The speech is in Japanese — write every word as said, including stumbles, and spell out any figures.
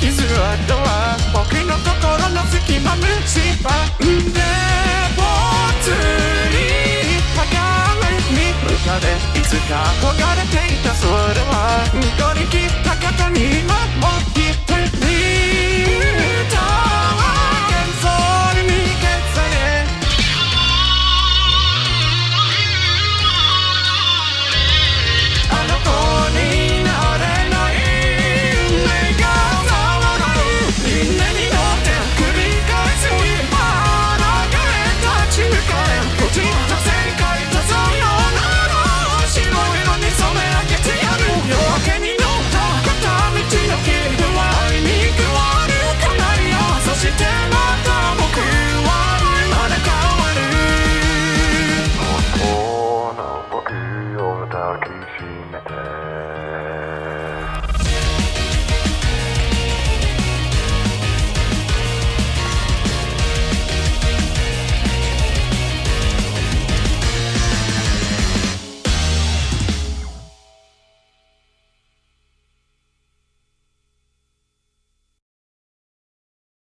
傷跡は僕の心の隙間蝕んでぽつり鏡に向かっていつか焦がれていたそれは乗り切った方に今もう一人歌は幻想に消されあの子になれない目が触るみんなに乗って繰り返すあらがれ立ち向かえこちらの世界とさよなら白色に染め上げてやる夜明けに乗った片道の気分は愛に変わるかないよそしてまた僕は生まれ変わる本当の僕を抱きしめて